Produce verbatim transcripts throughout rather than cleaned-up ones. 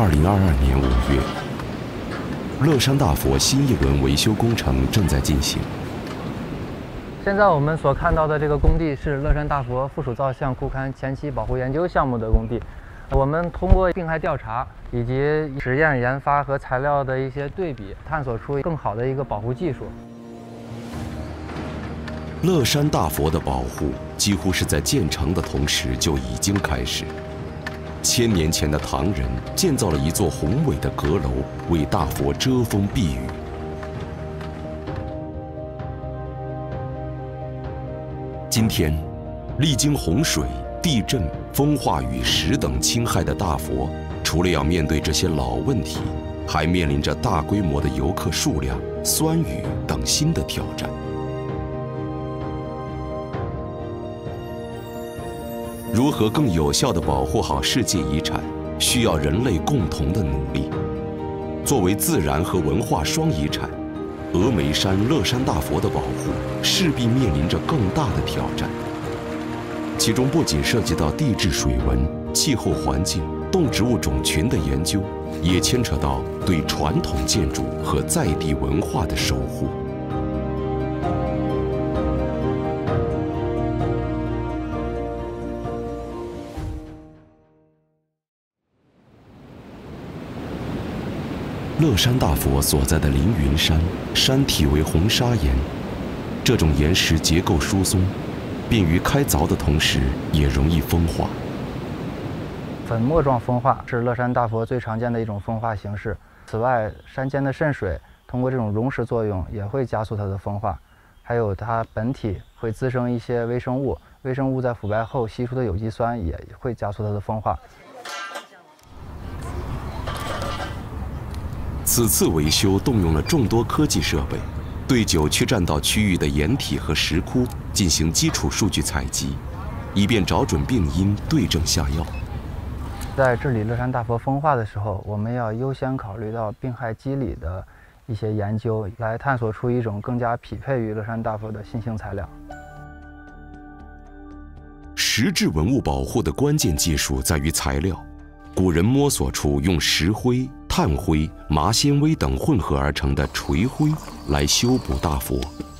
二零二二年五月，乐山大佛新一轮维修工程正在进行。 现在我们所看到的这个工地是乐山大佛附属造像库龛前期保护研究项目的工地。我们通过病害调查以及实验研发和材料的一些对比，探索出更好的一个保护技术。 乐山大佛的保护几乎是在建成的同时就已经开始。千年前的唐人建造了一座宏伟的阁楼，为大佛遮风避雨。今天，历经洪水、地震、风化雨石等侵害的大佛，除了要面对这些老问题，还面临着大规模的游客数量、酸雨等新的挑战。如何更有效地保护好世界遗产，需要人类共同的努力。作为自然和文化双遗产，峨眉山乐山大佛的保护势必面临着更大的挑战。其中不仅涉及到地质水文、气候环境、动植物种群的研究，也牵扯到对传统建筑和在地文化的守护。乐山大佛所在的凌云山，山体为红砂岩，这种岩石结构疏松，便于开凿的同时也容易风化。 粉末状风化是乐山大佛最常见的一种风化形式。此外，山间的渗水通过这种溶蚀作用也会加速它的风化，还有它本体会滋生一些微生物，微生物在腐败后析出的有机酸也会加速它的风化。 此次维修动用了众多科技设备，对九曲栈道区域的岩体和石窟进行基础数据采集，以便找准病因，对症下药。 在治理乐山大佛风化的时候，我们要优先考虑到病害机理的一些研究，来探索出一种更加匹配于乐山大佛的新型材料。 石质文物保护的关键技术在于材料，古人摸索出用石灰、炭灰、麻纤维等混合而成的锤灰来修补大佛。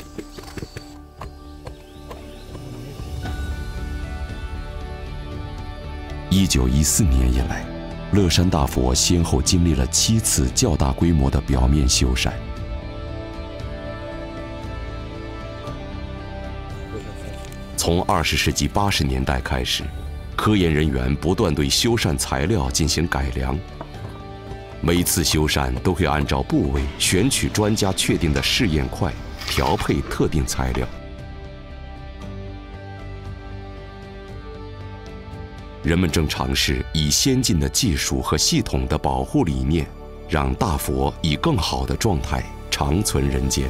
一九一四年以来，乐山大佛先后经历了七次较大规模的表面修缮。从二十世纪八十年代开始，科研人员不断对修缮材料进行改良。每次修缮都会按照部位选取专家确定的试验块，调配特定材料。人们正尝试以先进的技术和系统的保护理念，让大佛以更好的状态长存人间。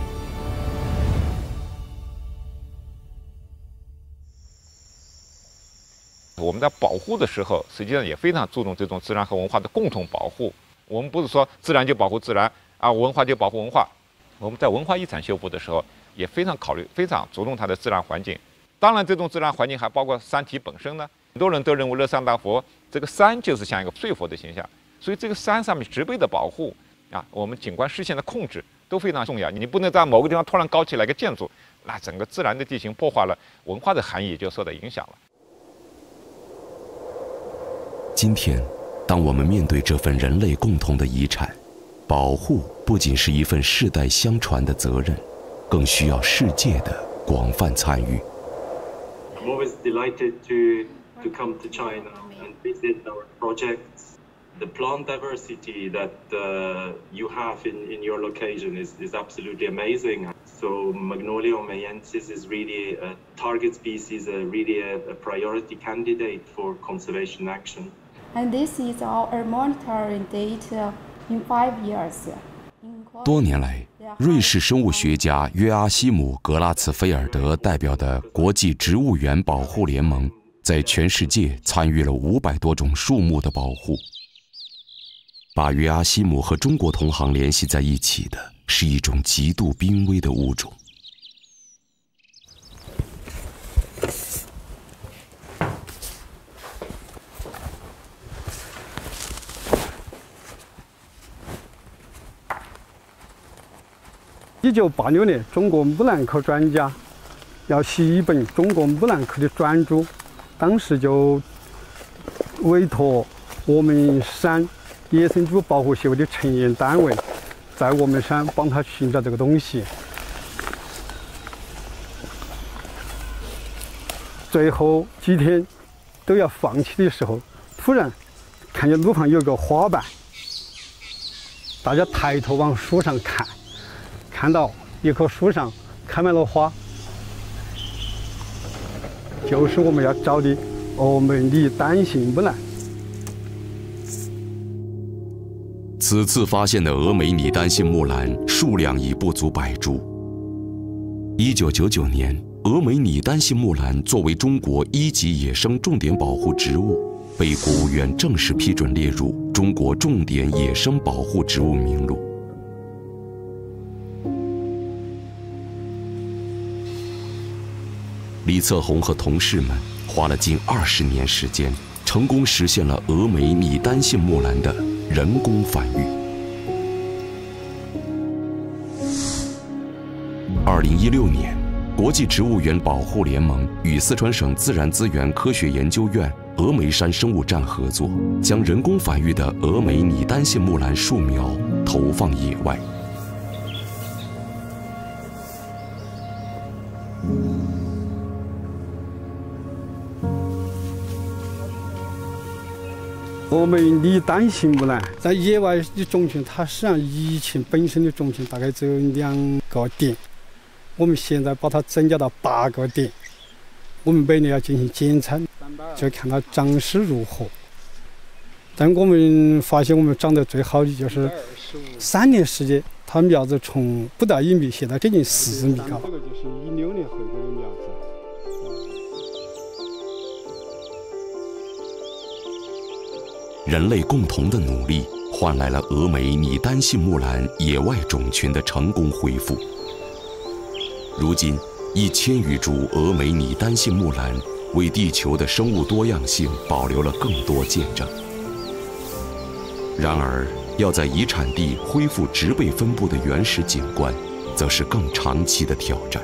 我们在保护的时候，实际上也非常注重这种自然和文化的共同保护。我们不是说自然就保护自然啊，文化就保护文化。我们在文化遗产修复的时候，也非常考虑、非常注重它的自然环境。当然，这种自然环境还包括山体本身呢。很多人都认为乐山大佛这个山就是像一个睡佛的形象，所以这个山上面植被的保护啊，我们景观视线的控制都非常重要。你不能在某个地方突然高起来一个建筑，那整个自然的地形破坏了，文化的含义就受到影响了。 今天，当我们面对这份人类共同的遗产，保护不仅是一份世代相传的责任，更需要世界的广泛参与。 I'm always delighted to to come to China and visit our projects. The plant diversity that uh, you have in, in your location is, is absolutely amazing. So Magnolia omeiensis is really a target species, a really a, a priority candidate for conservation action. And this is our monitoring data in five years. 多年来，瑞士生物学家约阿希姆·格拉茨菲尔德代表的国际植物园保护联盟，在全世界参与了五百多种树木的保护。把约阿希姆和中国同行联系在一起的是一种极度濒危的物种。 一九八六年，中国木兰科专家要写一本中国木兰科的专著，当时就委托峨眉山野生植物保护协会的成员单位，在峨眉山帮他寻找这个东西。最后几天都要放弃的时候，突然看见路旁有个花瓣，大家抬头往树上看，看到一棵树上开满了花，就是我们要找的峨眉拟单性木兰。 此次发现的峨眉拟单性木兰数量已不足百株。一九九九年，峨眉拟单性木兰作为中国一级野生重点保护植物，被国务院正式批准列入中国重点野生保护植物名录。李策洪和同事们花了近二十年时间，成功实现了峨眉拟单性木兰的人工繁育。二零一六年，国际植物园保护联盟与四川省自然资源科学研究院峨眉山生物站合作，将人工繁育的峨眉拟单性木兰树苗投放野外。 峨眉拟单性木兰在野外的种群，它实际上以前本身的种群大概只有两个点，我们现在把它增加到八个点。我们每年要进行检测，就看它长势如何。但我们发现我们长得最好的就是三年时间，它苗子从不到一米，现在接近四米高。这个就是一六年回归的苗子。 人类共同的努力，换来了峨眉拟单性木兰野外种群的成功恢复。如今，一千余株峨眉拟单性木兰为地球的生物多样性保留了更多见证。然而，要在遗产地恢复植被分布的原始景观，则是更长期的挑战。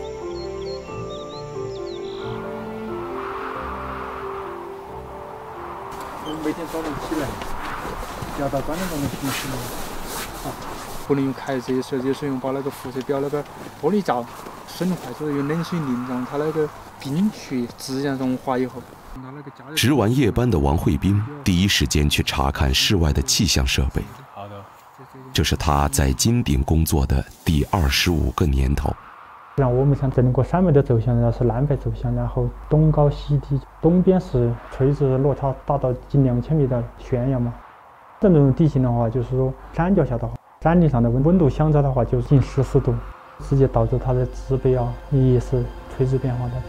每天早上起来，要到观察中的平时啊，不能用开水，直接是用把那个辐射表那个玻璃罩损坏之后，用冷水淋，让它那个冰去自然融化以后。 值完夜班的王慧斌第一时间去查看室外的气象设备。 好的， 这是他在金鼎工作的第二十五个年头。 然后我们像整个山脉的走向，然后是南北走向，然后东高西低，东边是垂直落差达到近两千米的悬崖嘛。这种地形的话，就是说山脚下的话，山顶上的温温度相差的话，就近十四度，直接导致它的植被啊也是垂直变化的。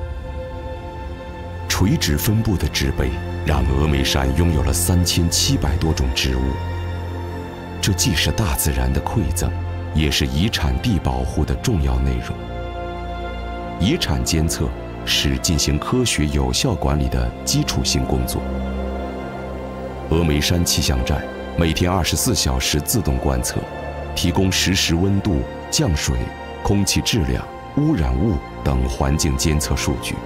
垂直分布的植被让峨眉山拥有了三千七百多种植物，这既是大自然的馈赠，也是遗产地保护的重要内容。遗产监测是进行科学有效管理的基础性工作。峨眉山气象站每天二十四小时自动观测，提供实时温度、降水、空气质量、污染物等环境监测数据。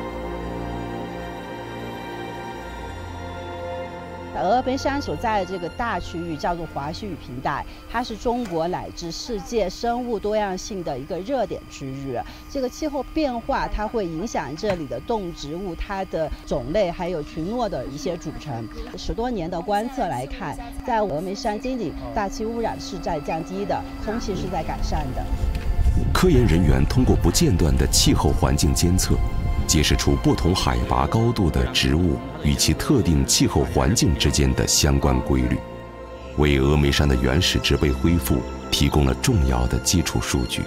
峨眉山所在的这个大区域叫做华西语平带，它是中国乃至世界生物多样性的一个热点区域。这个气候变化它会影响这里的动植物它的种类还有群落的一些组成。十多年的观测来看，在峨眉山金顶，大气污染是在降低的，空气是在改善的。 科研人员通过不间断的气候环境监测，揭示出不同海拔高度的植物与其特定气候环境之间的相关规律，为峨眉山的原始植被恢复提供了重要的基础数据。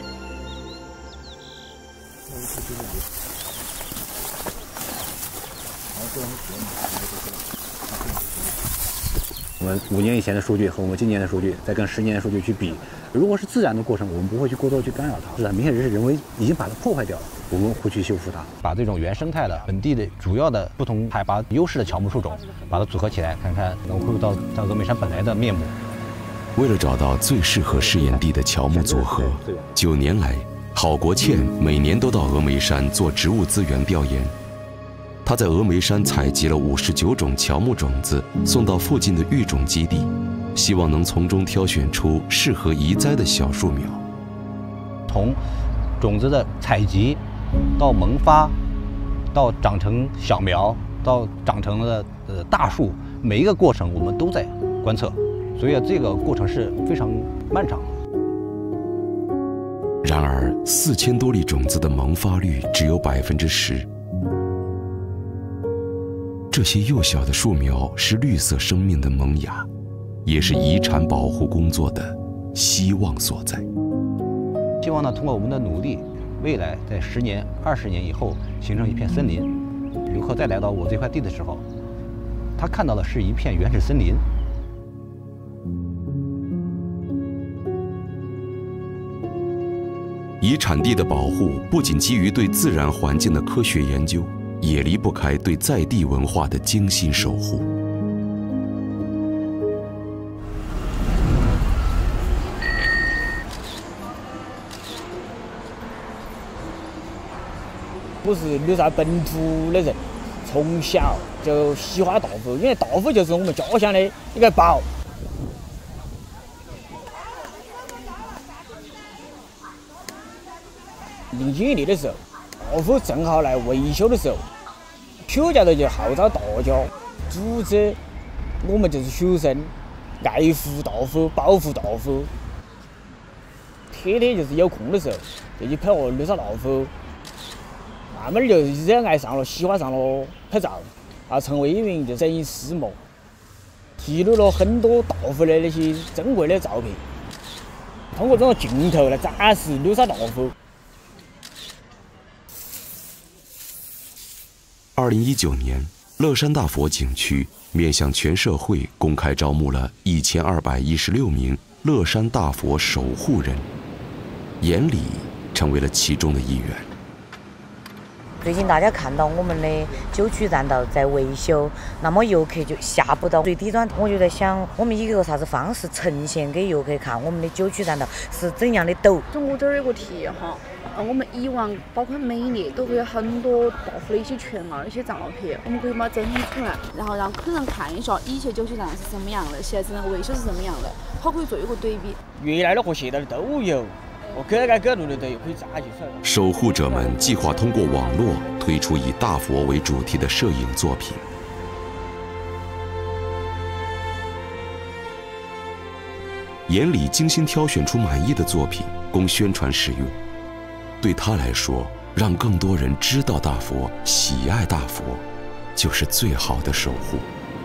我们五年以前的数据和我们今年的数据，再跟十年的数据去比，如果是自然的过程，我们不会去过多去干扰它，是很明显是人为已经把它破坏掉了，我们会去修复它， 把这种原生态的本地的主要的不同海拔优势的乔木树种，把它组合起来，看看能恢复到像峨眉山本来的面目。 为了找到最适合试验地的乔木组合，九年来， 郝国倩每年都到峨眉山做植物资源调研。他在峨眉山采集了五十九种乔木种子，送到附近的育种基地，希望能从中挑选出适合移栽的小树苗。 从种子的采集到萌发，到长成小苗，到长成了呃大树，每一个过程我们都在观测，所以这个过程是非常漫长的。 然而，四千多粒种子的萌发率只有百分之十。这些幼小的树苗是绿色生命的萌芽，也是遗产保护工作的希望所在。 希望呢，通过我们的努力，未来在十年、二十年以后，形成一片森林。游客再来到我这块地的时候，他看到的是一片原始森林。 遗产地的保护不仅基于对自然环境的科学研究，也离不开对在地文化的精心守护。 我是乐山本土的人，从小就喜欢稻谷，因为稻谷就是我们家乡的一个宝。零几年的时候，稻谷正好来维修的时候，邱家头就号召大家组织，我们就是学生爱护稻谷，保护稻谷。天天就是有空的时候就去拍我乐山稻谷。慢慢就热爱上了，喜欢上了拍照，啊，成为一名就摄影师模，记录了很多稻谷的那些珍贵的照片，通过这种镜头来展示乐山稻谷。 二零一九年，乐山大佛景区面向全社会公开招募了一千二百一十六名乐山大佛守护人，严礼成为了其中的一员。 最近大家看到我们的九曲栈道在维修，那么游客就下不到最底端。我就在想，我们以一个啥子方式呈现给游客看我们的九曲栈道是怎样的陡？ 就我这儿有个题哈，呃，我们以往包括每年都会有很多道府的一些全貌、一些照片，我们可以把它整理出来，然后让客人看一下以前九曲栈道是什么样的，现在整个维修是什么样的，它可以做一个对比。 原来的和现在的都有。我各个各路的都有可以展现出来。 守护者们计划通过网络推出以大佛为主题的摄影作品。严礼精心挑选出满意的作品供宣传使用。对他来说，让更多人知道大佛、喜爱大佛，就是最好的守护。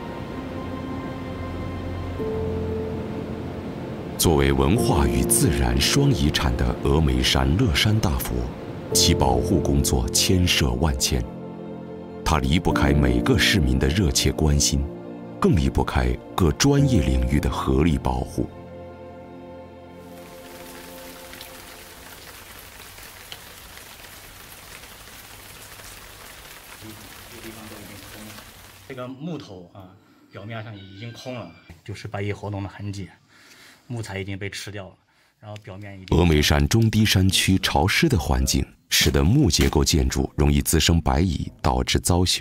作为文化与自然双遗产的峨眉山乐山大佛，其保护工作千涉万千，它离不开每个市民的热切关心，更离不开各专业领域的合力保护。 这个木头啊，表面上已经空了，就是百亿活动的痕迹。木材已经被吃掉了，然后表面已经。 峨眉山中低山区潮湿的环境，使得木结构建筑容易滋生白蚁，导致遭朽。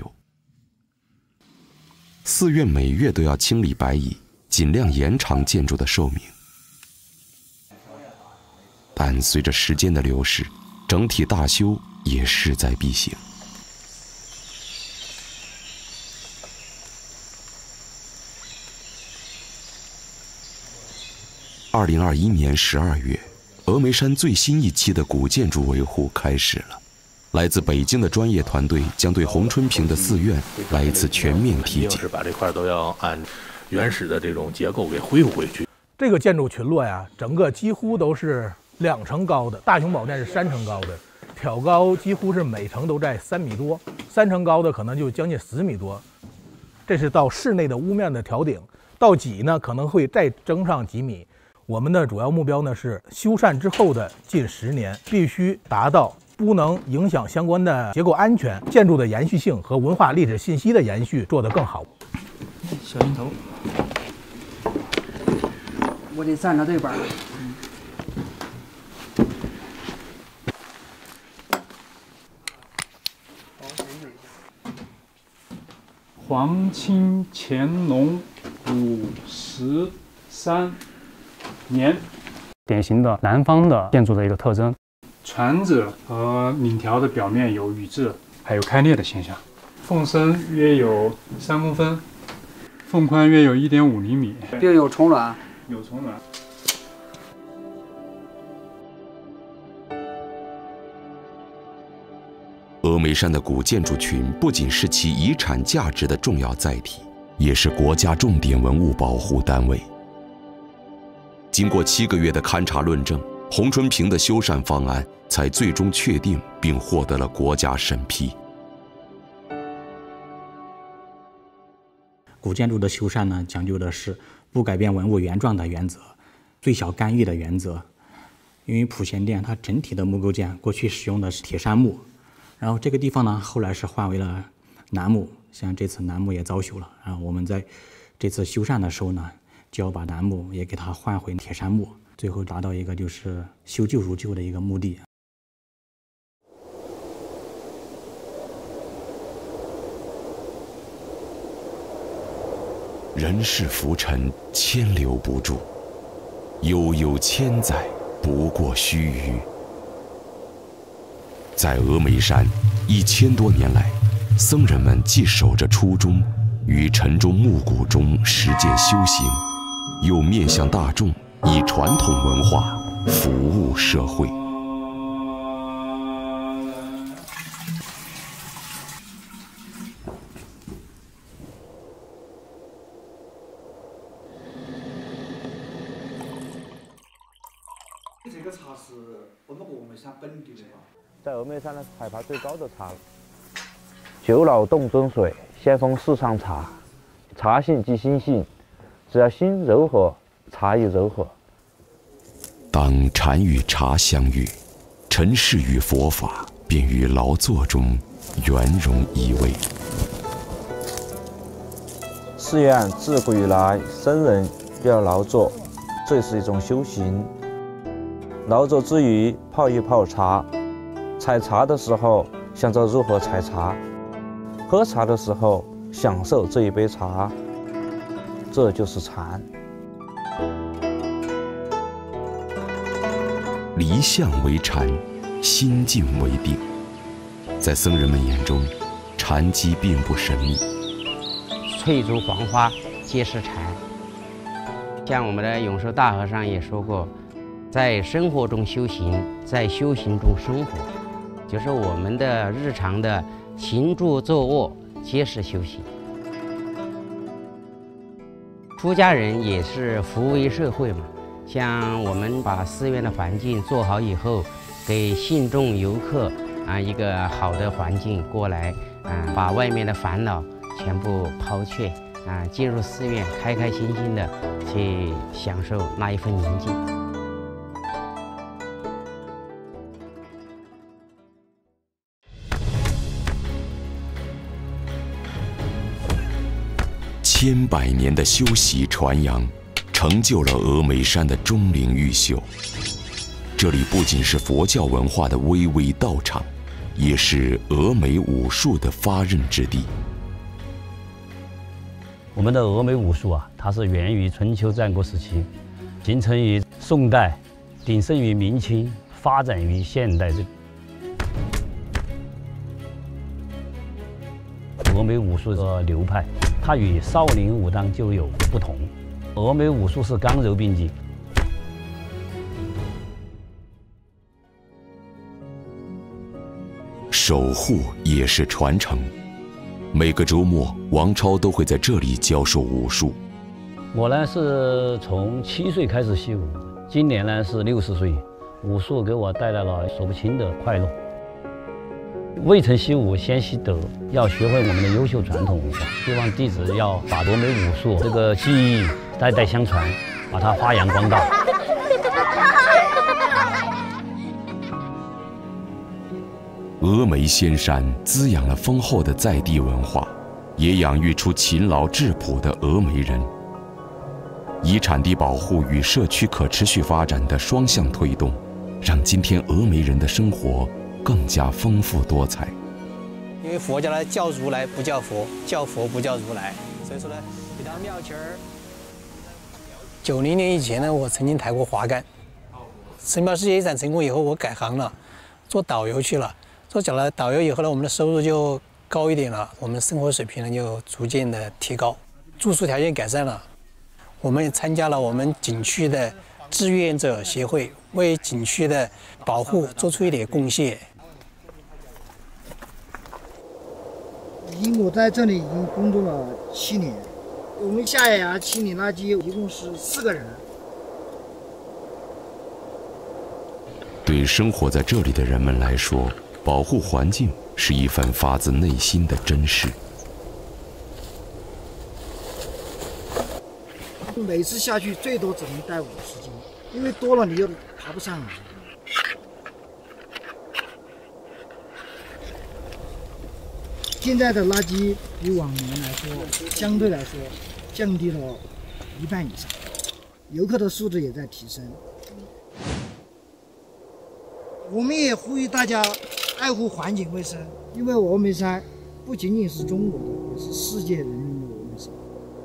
寺院每月都要清理白蚁，尽量延长建筑的寿命。但随着时间的流逝，整体大修也势在必行。二零二一年十二月，峨眉山最新一期的古建筑维护开始了。来自北京的专业团队将对红春坪的寺院来一次全面批检， 是把这块都要按原始的这种结构给恢复回去。 这个建筑群落呀，整个几乎都是两层高的，大雄宝殿是三层高的，挑高几乎是每层都在三米多，三层高的可能就将近十米多。这是到室内的屋面的挑顶，到脊呢可能会再增上几米。我们的主要目标呢是修缮之后的近十年，必须达到不能影响相关的结构安全、建筑的延续性和文化历史信息的延续做得更好。 小心头， 我得站到这边。 皇清乾隆五十三年， 典型的南方的建筑的一个特征。 船子和檩条的表面有羽质，还有开裂的现象。凤身约有三公分，凤宽约有一点五厘米， 并有虫卵。 有虫卵。 峨眉山的古建筑群不仅是其遗产价值的重要载体，也是国家重点文物保护单位。经过七个月的勘察论证，红春坪的修缮方案才最终确定，并获得了国家审批。 古建筑的修缮呢，讲究的是不改变文物原状的原则，最小干预的原则。因为普贤殿它整体的木构件过去使用的是铁杉木，然后这个地方呢，后来是换为了楠木，像这次楠木也遭朽了，然后我们在这次修缮的时候呢，就要把楠木也给它换回铁杉木，最后达到一个就是修旧如旧的一个目的。 人世浮沉，千留不住；悠悠千载，不过须臾。在峨眉山，一千多年来，僧人们既守着初衷，于晨钟暮鼓中实践修行，又面向大众，以传统文化服务社会。 这个茶是我们峨眉山本地的吧？ 在峨眉山呢，海拔最高的茶。酒老洞中水，先锋世上茶。茶性即心性，只要心柔和，茶亦柔和。 当禅与茶相遇，尘世与佛法便于劳作中圆融依偎。 寺院自古以来，僧人要劳作，这是一种修行。劳作之余，泡一泡茶，采茶的时候想着如何采茶，喝茶的时候享受这一杯茶，这就是禅。 离相为禅，心静为定。在僧人们眼中，禅机并不神秘。 翠竹黄花皆是禅。像我们的永寿大和尚也说过，在生活中修行，在修行中生活，就是我们的日常的行住坐卧皆是修行。出家人也是服务于社会嘛，像我们把寺院的环境做好以后，给信众游客啊一个好的环境过来啊，把外面的烦恼全部抛却啊，进入寺院，开开心心的去享受那一份宁静。 千百年的修习传扬，成就了峨眉山的钟灵毓秀。这里不仅是佛教文化的巍巍道场，也是峨眉武术的发轫之地。 我们的峨眉武术啊，它是源于春秋战国时期，形成于宋代，鼎盛于明清，发展于现代。峨眉武术的流派，它与少林武当就有不同。峨眉武术是刚柔并济。 守护也是传承。每个周末，王超都会在这里教授武术。 我呢是从七岁开始习武，今年呢是六十岁，武术给我带来了说不清的快乐。未曾习武先习德，要学会我们的优秀传统文化。希望弟子要把峨眉武术这个技艺代代相传，把它发扬光大。 峨眉仙山滋养了丰厚的在地文化，也养育出勤劳质朴的峨眉人。以产地保护与社区可持续发展的双向推动，让今天峨眉人的生活更加丰富多彩。 因为佛教呢叫如来不叫佛，叫佛不叫如来，所以说呢，这道庙旗儿。九零年以前呢，我曾经抬过华杆。申报世界遗产成功以后，我改行了，做导游去了。做久了导游以后呢，我们的收入就高一点了，我们生活水平呢就逐渐的提高，住宿条件改善了。我们也参加了我们景区的志愿者协会，为景区的保护做出一点贡献。 已经我在这里已经工作了七年，我们下牙清理垃圾一共是四个人。 对生活在这里的人们来说，保护环境是一份发自内心的珍视。 每次下去最多只能带五十斤，因为多了你又爬不上来。现在的垃圾比往年来说，相对来说降低了一半以上，游客的素质也在提升。我们也呼吁大家爱护环境卫生，因为峨眉山不仅仅是中国的，也是世界人民的峨眉山。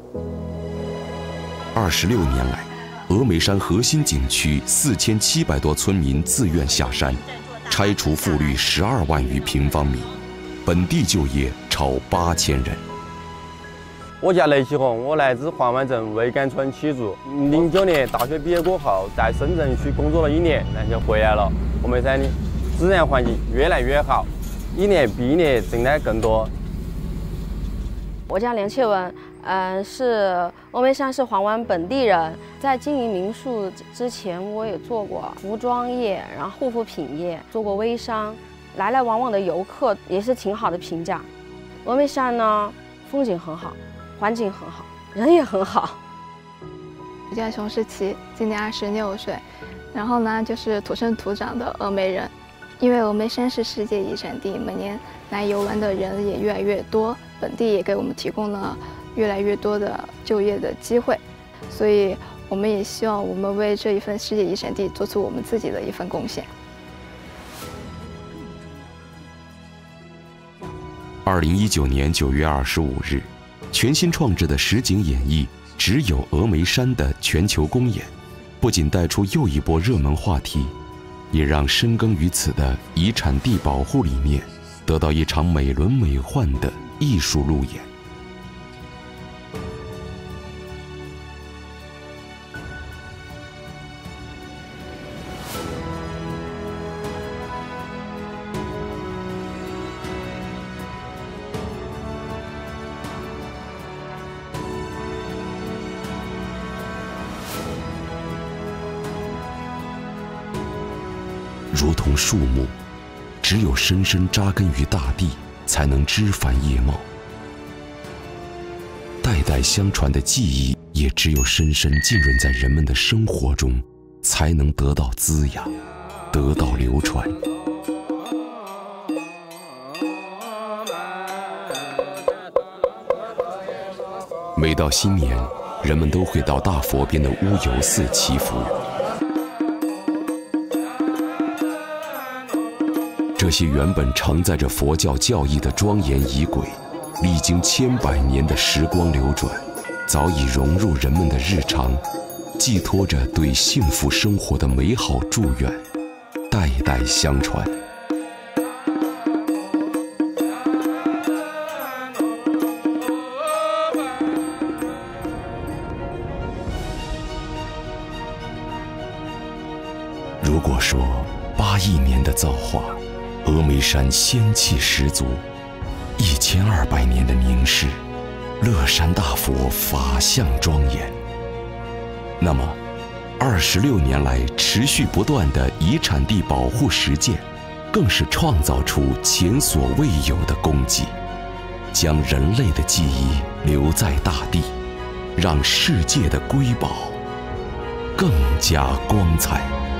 二十六年来，峨眉山核心景区四千七百多村民自愿下山，拆除复绿十二万余平方米，本地就业超八千人。 我叫雷启红，我来自黄湾镇魏岗村起住。零九年大学毕业过后，在深圳区工作了一年，然后就回来了。峨眉山的自然环境越来越好，一年比一年增长更多。 我叫连切文，嗯、呃，是峨眉山是黄湾本地人。在经营民宿之前，我也做过服装业，然后护肤品业，做过微商。来来往往的游客也是挺好的评价。峨眉山呢，风景很好，环境很好，人也很好。 我叫熊世琪，今年二十六岁，然后呢就是土生土长的峨眉人。因为峨眉山是世界遗产地，每年来游玩的人也越来越多，本地也给我们提供了越来越多的就业的机会，所以我们也希望我们为这一份世界遗产地做出我们自己的一份贡献。 二零一九年九月二十五日，全新创制的实景演绎《只有峨眉山》的全球公演，不仅带出又一波热门话题，也让深耕于此的遗产地保护理念得到一场美轮美奂的艺术路演。如同树木，只有深深扎根于大地，才能枝繁叶茂；代代相传的记忆，也只有深深浸润在人们的生活中，才能得到滋养，得到流传。每到新年，人们都会到大佛边的乌油寺祈福。这些原本承载着佛教教义的庄严仪轨，历经千百年的时光流转，早已融入人们的日常，寄托着对幸福生活的美好祝愿，代代相传。如果说八亿年的造化，峨眉山仙气十足，一千二百年的凝视，乐山大佛法相庄严。那么，二十六年来持续不断的遗产地保护实践，更是创造出前所未有的功绩，将人类的记忆留在大地，让世界的瑰宝更加光彩。